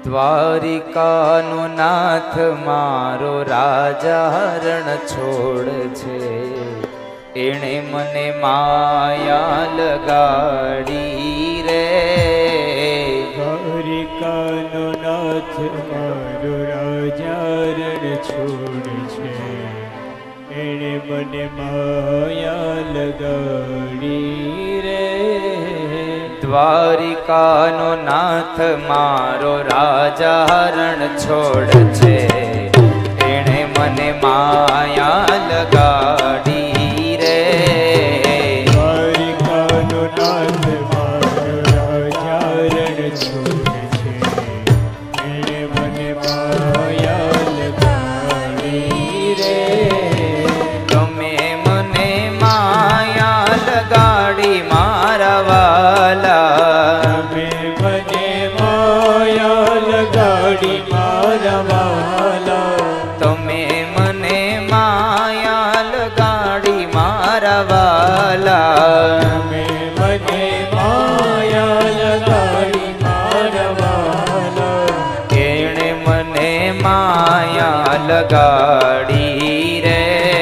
દ્વારિકાનો નાથ મારો રાજા રણ છોડ છે, એણે મને માયા લગાડી રે. દ્વારિકાનો નાથ મારો રાજા રણ છોડ છે, એણે મને માયા લગાડી રે. દ્વારિકાનો નાથ મારો રાજા રણ છોડ છે, એણે મને માયા લગાડી રે. દ્વારિકાનો નાથ મારો રાજા રણ છોડ છે, એણે મને માયા લગાડી રે. તમે મને માયા લગાડી મારા વાલા, તમે મને માયા લગાડી મારા વાલા. તમે મને માયા લગાડી મારા વાલા. તમે મને માયા લગાડી મારા વાલા. એણે મને માયા લગાડી રે.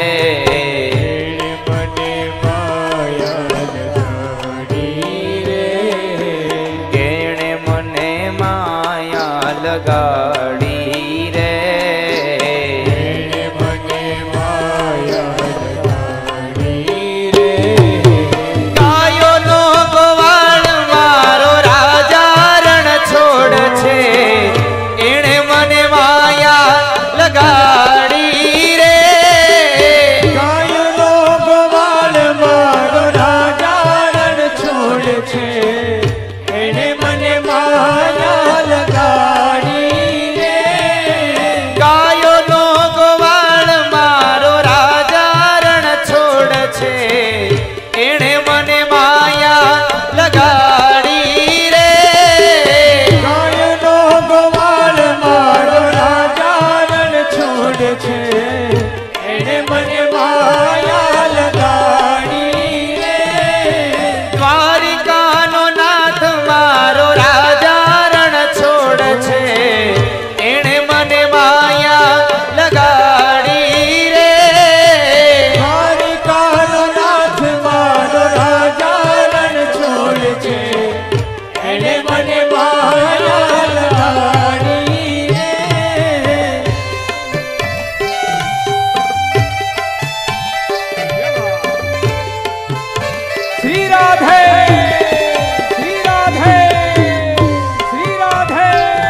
એણે મને માયા લગાડી રે. એણે મને માયા લગાડી રે. એણે મને માયા લગાડી રે. ગાયોનો ગોવાળ મારો રાજા રણ છોડ છે, એણે મને માયા લગાડી રે. ગાયનો ગોવાળ મારો રાજા રણ છોડ છે, એણે મને માયા લગાડી રે. ગાયોનો ગોવાળ મારો રાજા રણ છોડ છે, એણે મને માયા લગાડી રે. ગાયનો ગોવાળ મારો રાજા રણ છોડ છે, એણે મને માયા લગાડી રે. દ્વારિકાનો નાથ મારો રાજા રણ છોડ છે, એણે મને માયા લગાડી રે. દ્વારિકાનો નાથ મારો રાજા રણ છોડ છે, એણે મને માયા લગાડી રે. શ્રી રાધે, શ્રી રાધે, શ્રી રાધે.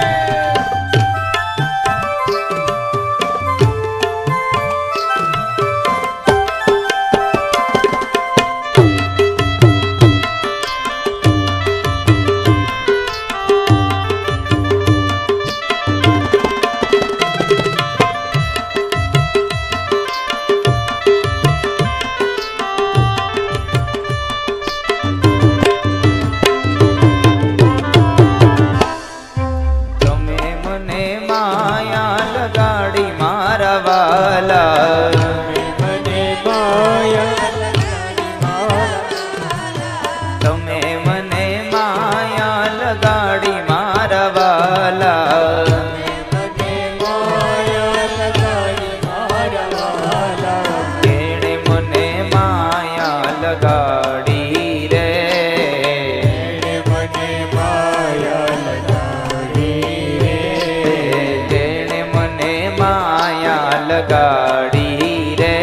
તમે મને માયા લગાડી મારા વાલા. મને માયા લગાડી મારા. તમે મને માયા લગાડી મારા વાલા. મને માયા લગાડી મારા વાલા. એણે મને માયા લગાડી રે. એણે મને માયા લગાડી રે. એણે મને માયા લગાડી રે.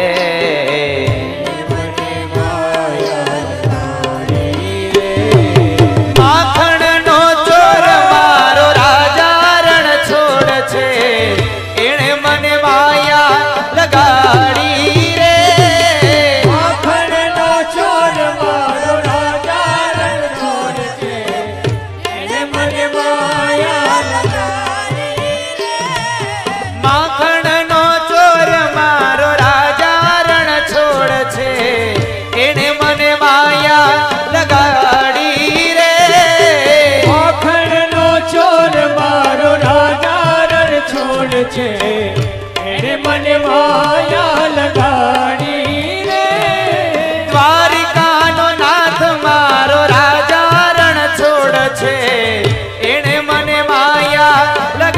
મને માયા લગાડી રે. માખણનો ચોર મારો રાજા રણ છોડ છે, એણે મને માયા લગાડી રે. માખણનો ચોર મારો રાજા રણ છોડ છે, એણે મને માયા લગાડી રે. માખણનો ચોર મારો રાજા રણ છોડ છે, એણે મને માયા લગાડી રે. માખણનો ચોર મારો રાજા રણ છોડ છે, એણે મને માયા લગાડી રે. દ્વારિકાનો નાથ મારો રાજા રણ છોડ છે, એણે મને માયા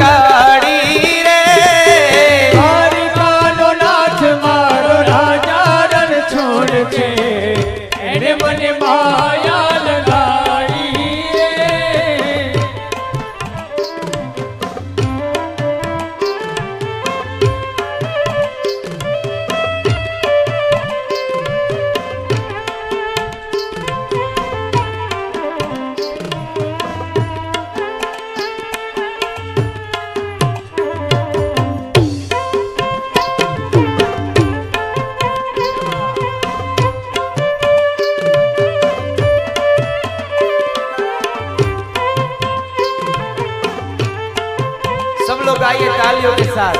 गाइए तालियों के साथ।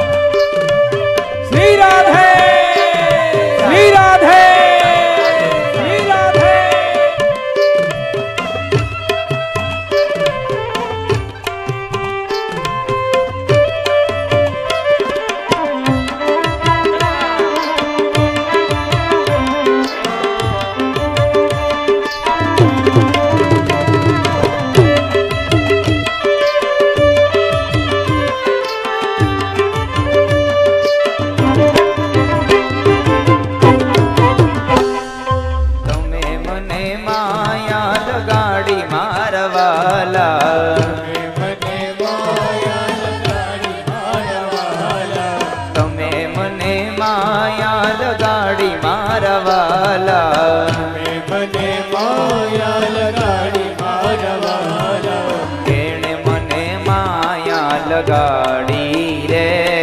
श्री राधे श्री राधे श्री राधे। लगाड़ी रे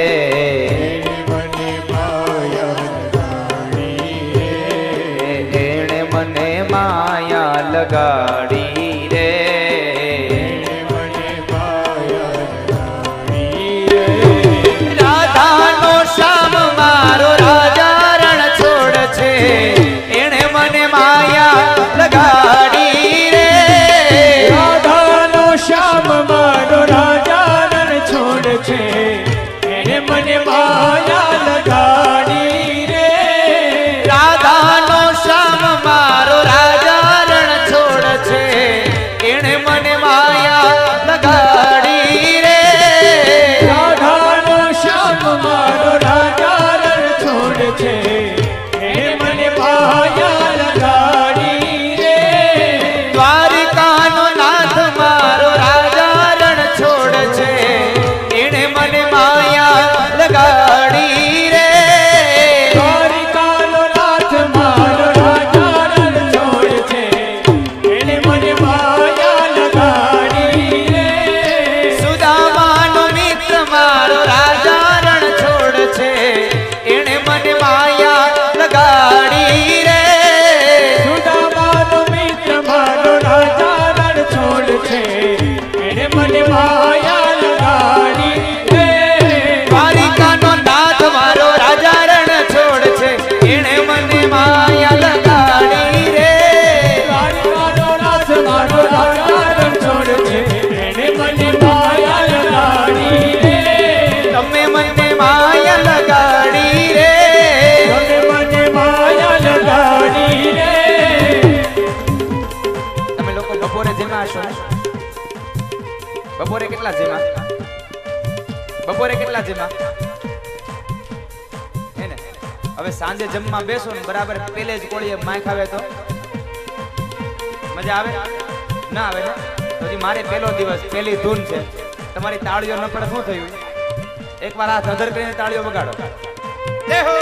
मने माया लगाड़ी रे एणे मने माया लगाड़ी रे मने माया लगाड़ी रे। राधा नो श्याम मारो राजा रण छोड़ छे एणे मने माया लगाड़ी रे। राधा नो श्याम मारो राजा छोड़ छे एने मने माया लगाड़ी रे। राधा नो श्याम मारो राजा रण छोड़ छे एणे मने माया लगाड़ी रे। राधा नो श्याम मारो राजा रण छोड़ छे एने मने माया लगाड़ी रे। द्वारिका नो नाथ मारो राजा रण छोड़ छे एणे मने माया लगाड़ी रे। द्वारिका नो नाथ मारो राजा रण छोड़ छे एने मने माया लगाड़ी रे। सुदामा नो मित्र मारो राजा रण छोड़ छे एणे मने माया लगाड़ी रे। सुदामा नो मित्र मारो राजा रण छोड़ छे एने मने माया लगाड़ी रे। द्वारिका नो नाथ मारो राजा रण छोड़ छे एणे मने माया लगाड़ी रे। द्वारिका नो नाथ मारो राजा रण छोड़ छे एने मने माया लगाड़ी रे। तमे मने माया लगाड़ी रे। तमे मने माया लगाड़ी रे। તમે લોકો બપોરે જેમાં હશો ને? બપોરે કેટલા જેમાં? બપોરે કેટલા જેમાં? હે ને? હવે સાંજે જમવા બેસો ને બરાબર પેલે જ કોળીએ માય ખાવે તો મજા આવે? ના આવે ને? તો હજી મારે પહેલો દિવસ પહેલી ધૂન છે. તમારી તાળીઓ ન પડે શું થયું? એકવાર હાથ અધર કરીને તાળીઓ વગાડો. જય હો.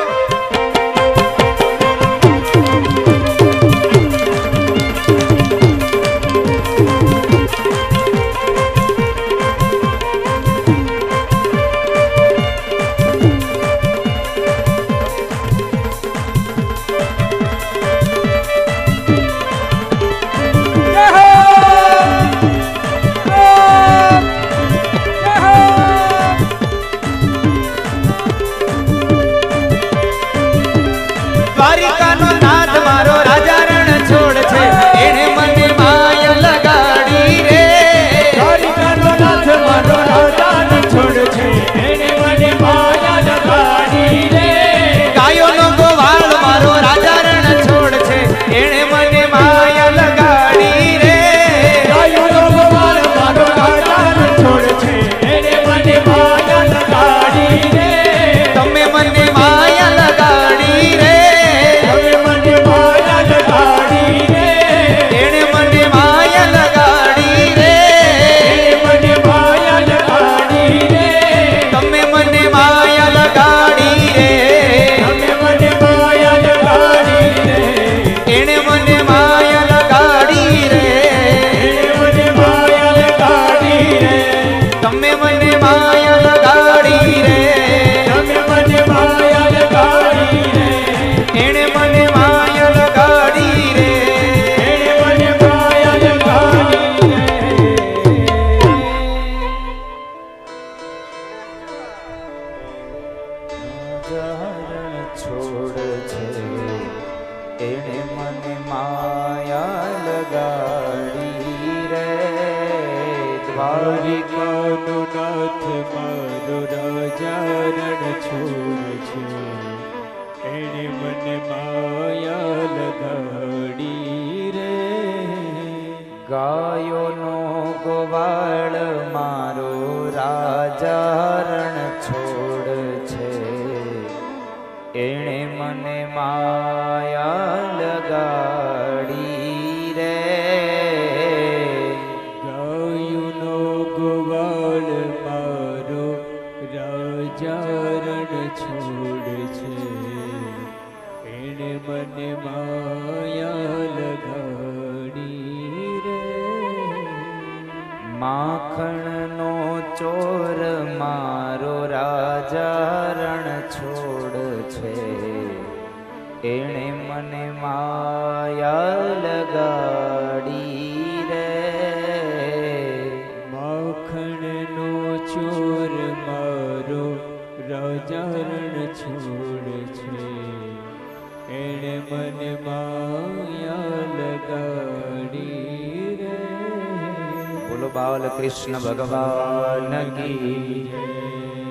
द्वारिका नो नाथ मारो राजा रण छोड़ छे एणे मने माया लगाड़ी रे। द्वारिका नो नाथ मारो राजा रण छोड़ छे एने मने माया लगाड़ी रे। गायो नो गोवाल मारो राजा रण छोड़ छे एणे मने माया लगाड़ी रे। गायो नो गोवाल मारो राजा रण छोड़ छे एने मने माया लगाड़ी रे। तमे मने माया लगाड़ी रे। तमे मने દ્વારિકાનો નાથ મારો રાજા રણ છોડ છે, એણે મને માયા લગાડી રે. ગાયોનો ગોવાળ મારો રાજા રણ છોડ છે, એણે મને માયા લગાડી રે. ગાયુનો ગોવાળ મારો રાજા રણ છોડ છે, એણે મને માયા લગાડી રે. માખણનો ચોર મારો રાજા રણ છોડ છે, એણે મને માયા લગાડી રે. માખણનો ચોર મારો રાજા રણ છોડ છે, એણે મને માયા લગાડી રે. બોલો બાલ કૃષ્ણ ભગવાન કી જય.